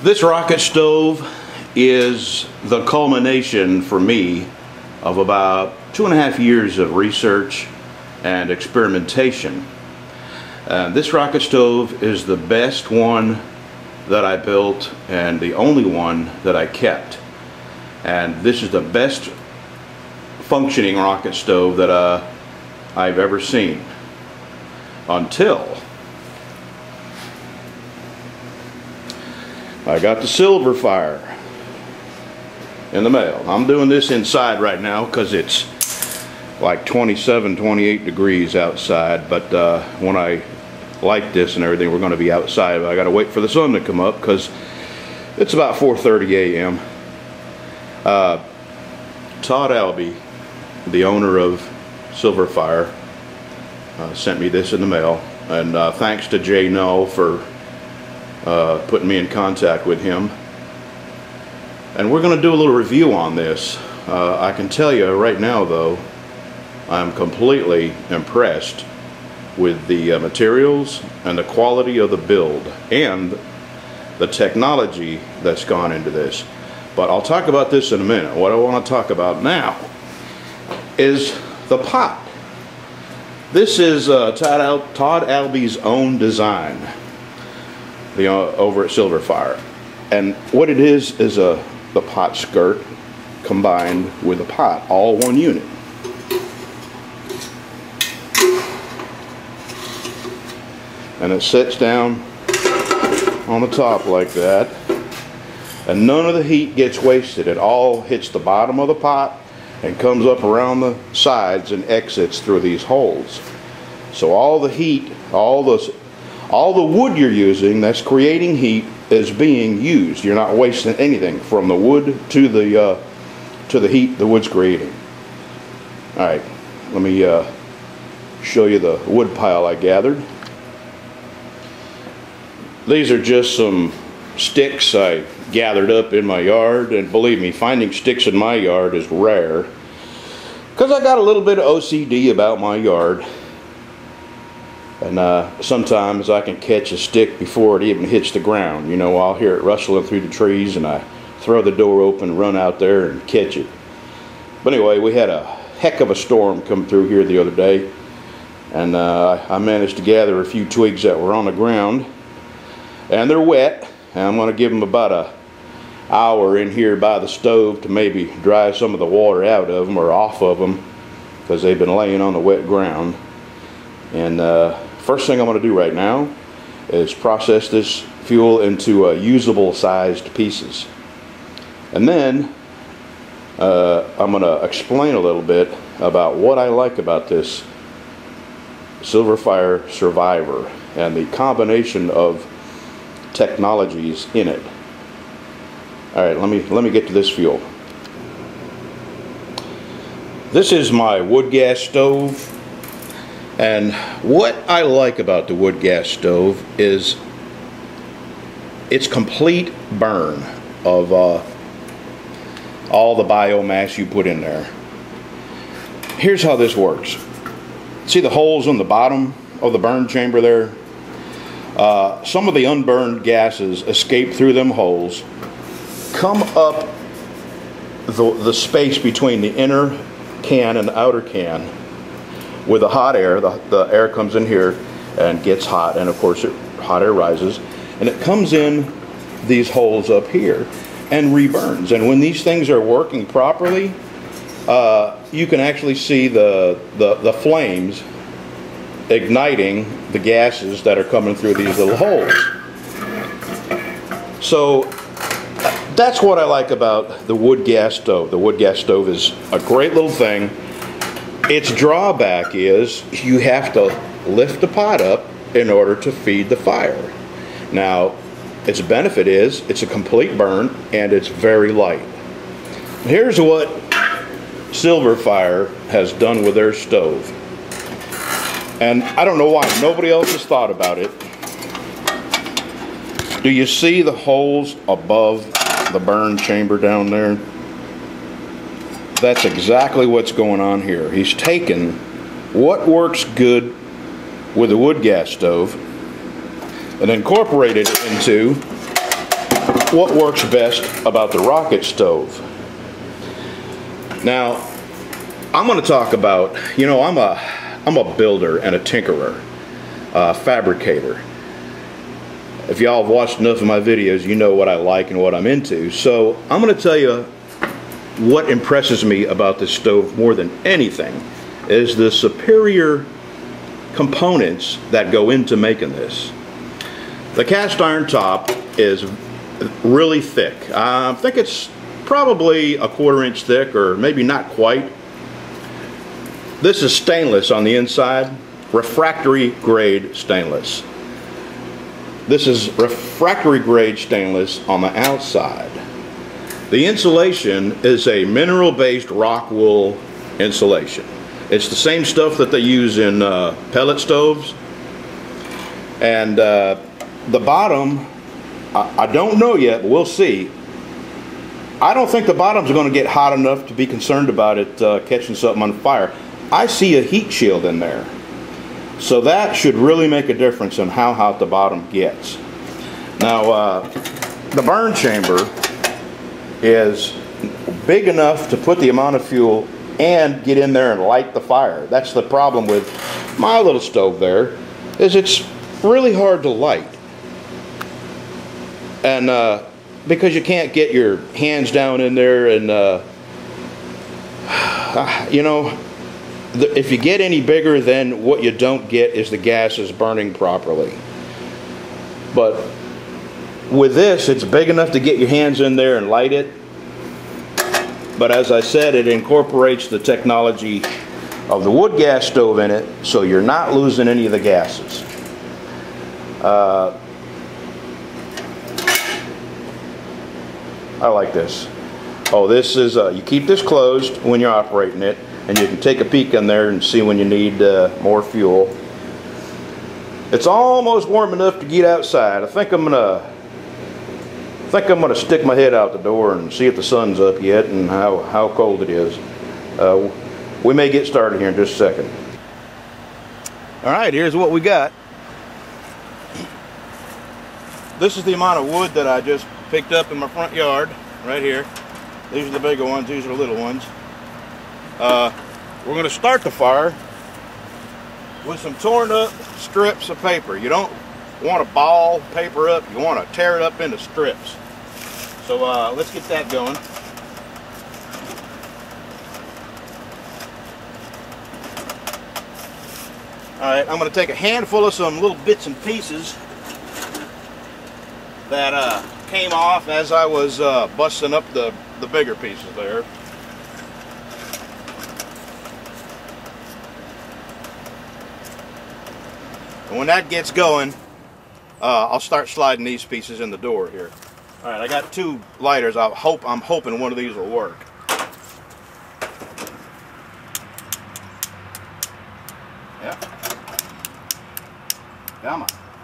This rocket stove is the culmination for me of about 2.5 years of research and experimentation. This rocket stove is the best one that I built and the only one that I kept. And this is the best functioning rocket stove that I've ever seen, until I got the Silver Fire in the mail. I'm doing this inside right now because it's like 27, 28 degrees outside, but when I light this and everything, we're going to be outside. I got to wait for the sun to come up because it's about 4:30 a.m. Todd Albee, the owner of Silver Fire, sent me this in the mail, and thanks to Jay Null for putting me in contact with him. And we're going to do a little review on this. I can tell you right now though, I'm completely impressed with the materials and the quality of the build and the technology that's gone into this. But I'll talk about this in a minute. What I want to talk about now is the pot. This is Todd Albee's own design, over at Silver Fire. And what it is the pot skirt combined with a pot, all one unit. And it sits down on the top like that, and none of the heat gets wasted. It all hits the bottom of the pot and comes up around the sides and exits through these holes. So all the heat, all the wood you're using that's creating heat is being used. You're not wasting anything from the wood to the heat the wood's creating. All right, let me show you the wood pile I gathered. These are just some sticks I gathered up in my yard, and believe me, finding sticks in my yard is rare because I got a little bit of OCD about my yard. And sometimes I can catch a stick before it even hits the ground. You know, I'll hear it rustling through the trees and I throw the door open, run out there and catch it. But anyway, we had a heck of a storm come through here the other day, and I managed to gather a few twigs that were on the ground, and they're wet, and I'm going to give them about an hour in here by the stove to maybe dry some of the water out of them or off of them, because they've been laying on the wet ground. And first thing I'm going to do right now is process this fuel into usable sized pieces. And then I'm going to explain a little bit about what I like about this Silver Fire Survivor and the combination of technologies in it. All right, let me get to this fuel. This is my wood gas stove. And what I like about the wood gas stove is its complete burn of all the biomass you put in there. Here's how this works. See the holes on the bottom of the burn chamber there? Some of the unburned gases escape through them holes, come up the space between the inner can and the outer can with the hot air. The air comes in here and gets hot, and of course hot air rises, and it comes in these holes up here and reburns. And when these things are working properly, you can actually see the flames igniting the gases that are coming through these little holes. So that's what I like about the wood gas stove. The wood gas stove is a great little thing. Its drawback is you have to lift the pot up in order to feed the fire. Now, its benefit is it's a complete burn and it's very light. Here's what Silver Fire has done with their stove. And I don't know why nobody else has thought about it. Do you see the holes above the burn chamber down there? That's exactly what's going on here. He's taken what works good with a wood gas stove and incorporated it into what works best about the rocket stove. Now, I'm going to talk about, you know, I'm a builder and a tinkerer, fabricator. If y'all have watched enough of my videos, you know what I like and what I'm into. So I'm going to tell you what impresses me about this stove more than anything is the superior components that go into making this. The cast iron top is really thick. I think it's probably a 1/4 inch thick, or maybe not quite. This is stainless on the inside, refractory grade stainless. This is refractory grade stainless on the outside. The insulation is a mineral-based rock wool insulation. It's the same stuff that they use in pellet stoves. And the bottom, I don't know yet, but we'll see. I don't think the bottom's going to get hot enough to be concerned about it catching something on fire. I see a heat shield in there. So that should really make a difference in how hot the bottom gets. Now, the burn chamber is big enough to put the amount of fuel and get in there and light the fire. That's the problem with my little stove there, is it's really hard to light. And because you can't get your hands down in there, and you know, if you get any bigger, then what you don't get is the gases burning properly. But with this, it's big enough to get your hands in there and light it. But as I said, it incorporates the technology of the wood gas stove in it, so you're not losing any of the gases. I like this. Oh, this is, you keep this closed when you're operating it, and you can take a peek in there and see when you need more fuel. It's almost warm enough to get outside. I think I'm gonna stick my head out the door and see if the sun's up yet and how cold it is. We may get started here in just a second. All right, here's what we got. This is the amount of wood that I just picked up in my front yard, right here. These are the bigger ones, these are the little ones. We're going to start the fire with some torn up strips of paper. You don't want to ball paper up, you want to tear it up into strips. So let's get that going. Alright, I'm going to take a handful of some little bits and pieces that came off as I was busting up the bigger pieces there. And when that gets going, I'll start sliding these pieces in the door here. All right, I got 2 lighters. I'm hoping one of these will work. Yeah. Come on.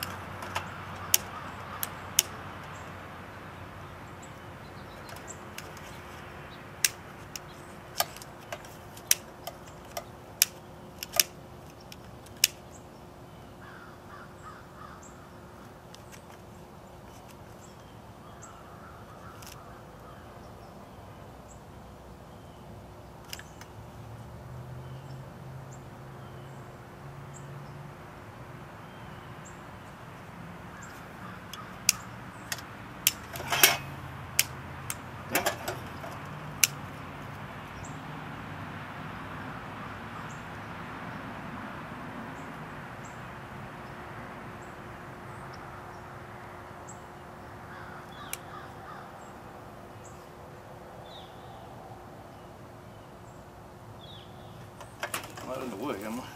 Not in the way, am I?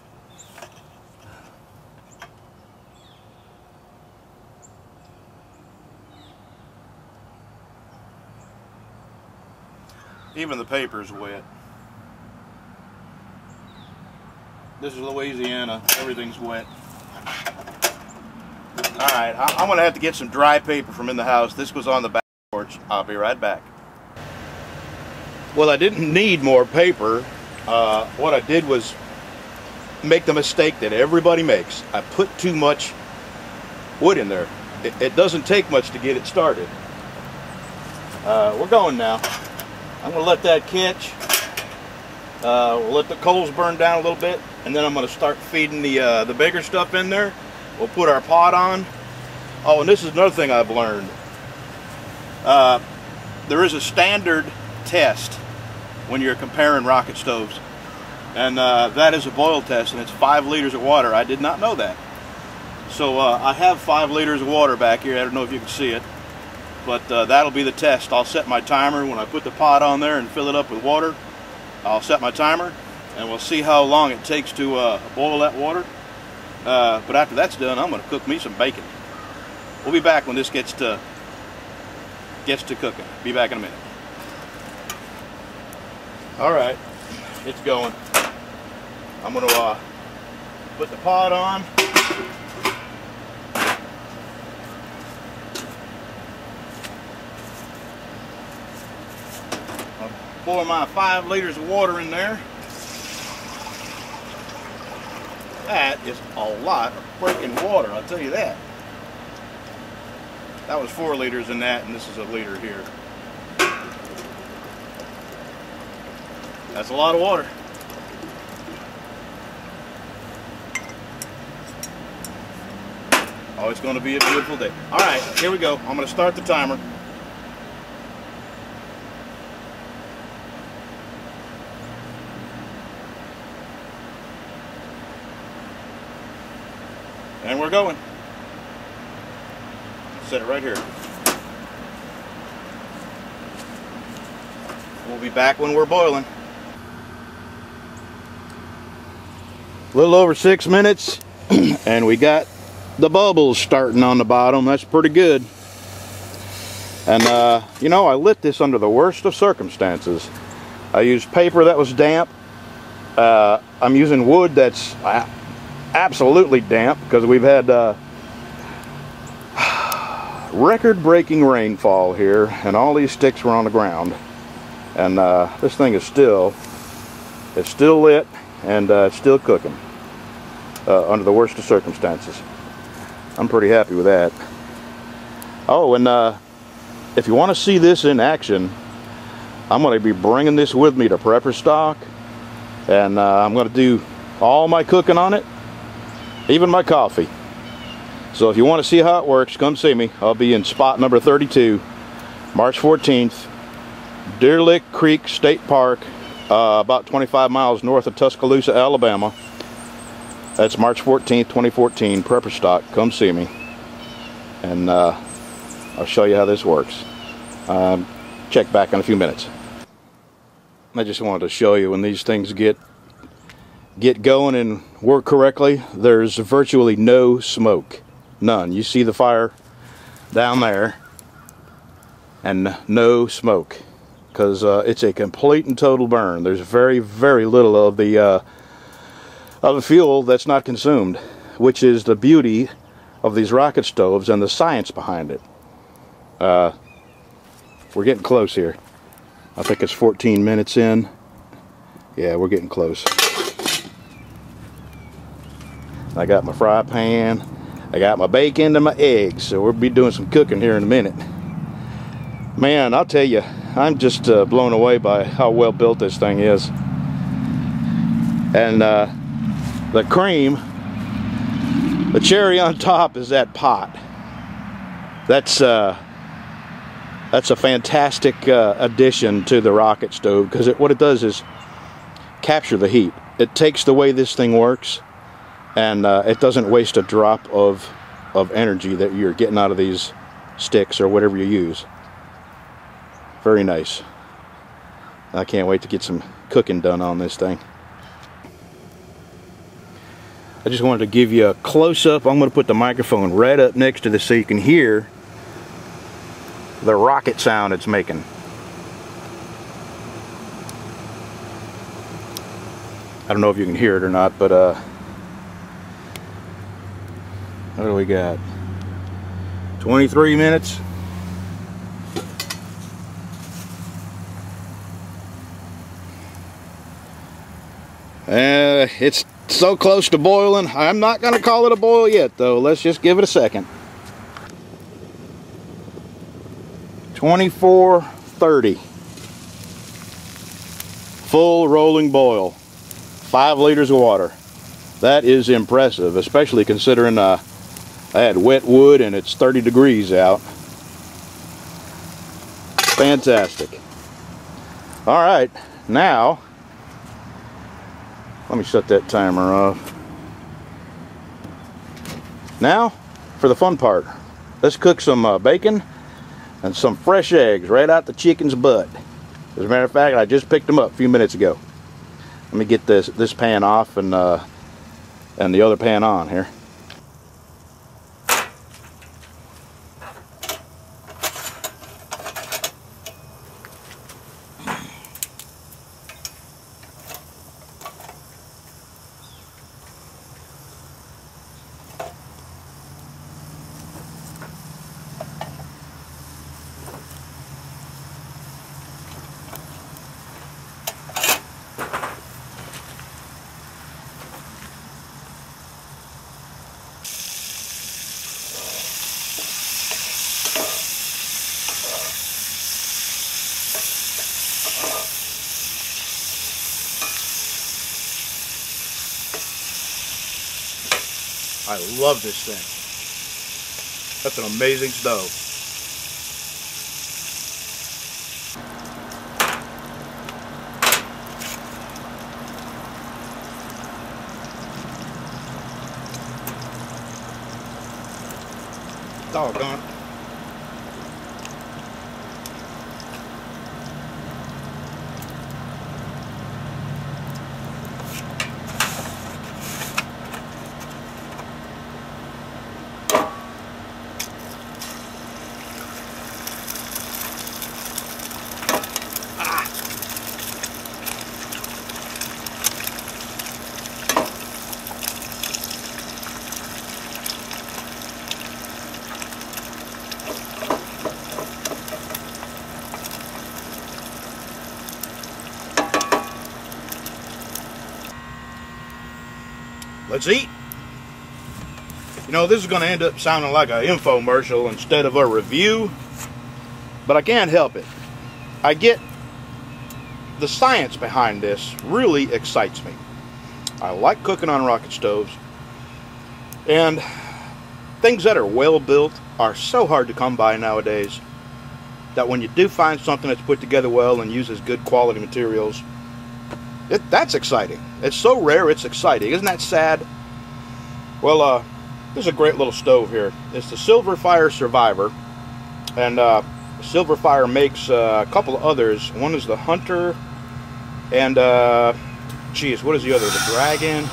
Even the paper's wet. This is Louisiana. Everything's wet. Alright, I'm going to have to get some dry paper from in the house. This was on the back porch. I'll be right back. Well, I didn't need more paper. What I did was make the mistake that everybody makes. I put too much wood in there. It doesn't take much to get it started. We're going now. I'm going to let that catch. We'll let the coals burn down a little bit, and then I'm going to start feeding the bigger stuff in there. We'll put our pot on. Oh, and this is another thing I've learned. There is a standard test when you're comparing rocket stoves, and that is a boil test, and it's 5 liters of water. I did not know that. So I have 5 liters of water back here. I don't know if you can see it, but that'll be the test. I'll set my timer when I put the pot on there and fill it up with water. I'll set my timer, and we'll see how long it takes to boil that water. But after that's done, I'm going to cook me some bacon. We'll be back when this gets to cooking. Be back in a minute. All right, it's going. I'm going to put the pot on. I'll pour my 5 liters of water in there. That is a lot of freaking water, I'll tell you that. That was 4 liters in that, and this is a liter here. That's a lot of water. Oh, it's going to be a beautiful day. All right, here we go. I'm going to start the timer. And we're going. Set it right here. We'll be back when we're boiling. A little over 6 minutes, and we got the bubbles starting on the bottom. That's pretty good. And you know, I lit this under the worst of circumstances. I used paper that was damp. I'm using wood that's absolutely damp because we've had record-breaking rainfall here, and all these sticks were on the ground. And this thing is still lit, and it's still cooking under the worst of circumstances. I'm pretty happy with that. Oh, and if you want to see this in action, I'm going to be bringing this with me to Prepper Stock, and I'm going to do all my cooking on it, even my coffee. So if you want to see how it works, come see me. I'll be in spot number 32, March 14th, Deer Lick Creek State Park, about 25 miles north of Tuscaloosa, Alabama. That's March 14th, 2014, Prepper Stock. Come see me, and I'll show you how this works. Check back in a few minutes. I just wanted to show you when these things get going and work correctly, there's virtually no smoke. None. You see the fire down there, and no smoke, because it's a complete and total burn. There's very, very little of the fuel that's not consumed, which is the beauty of these rocket stoves and the science behind it. We're getting close here. I think it's 14 minutes in. Yeah, we're getting close. I got my fry pan, I got my bacon and my eggs, so we'll be doing some cooking here in a minute. Man, I'll tell you, I'm just blown away by how well built this thing is. And the cream, the cherry on top is that pot. That's a fantastic addition to the rocket stove, because what it does is capture the heat. It takes the way this thing works, and it doesn't waste a drop of energy that you're getting out of these sticks or whatever you use. Very nice. I can't wait to get some cooking done on this thing. I just wanted to give you a close-up. I'm going to put the microphone right up next to this so you can hear the rocket sound it's making. I don't know if you can hear it or not, but what do we got? 23 minutes. It's so close to boiling. I'm not going to call it a boil yet, though. Let's just give it a second. 24 30. Full rolling boil. 5 liters of water. That is impressive, especially considering I had wet wood and it's 30 degrees out. Fantastic. All right, now let me shut that timer off. Now for the fun part. Let's cook some bacon and some fresh eggs right out the chicken's butt. As a matter of fact, I just picked them up a few minutes ago. Let me get this pan off and the other pan on here. I love this thing. That's an amazing stove. Doggone it. Let's eat. You know, this is going to end up sounding like an infomercial instead of a review, but I can't help it. I get the science behind this really excites me. I like cooking on rocket stoves, and things that are well built are so hard to come by nowadays that when you do find something that's put together well and uses good quality materials, that's exciting. It's so rare, it's exciting. Isn't that sad? Well, there's a great little stove here. It's the Silverfire Survivor, and Silverfire makes a couple of others. One is the Hunter, and geez, what is the other? The Dragon.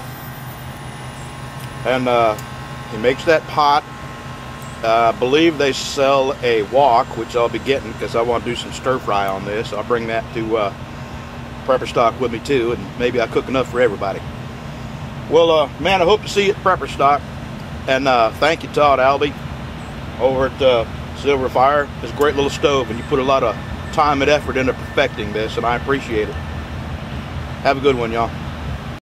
And he makes that pot. I believe they sell a wok, which I'll be getting because I want to do some stir fry on this. I'll bring that to Prepper Stock with me too, and maybe I cook enough for everybody. Well, man, I hope to see you at Prepper Stock, and thank you, Todd Albee, over at Silverfire. It's a great little stove, and you put a lot of time and effort into perfecting this, and I appreciate it. Have a good one, y'all.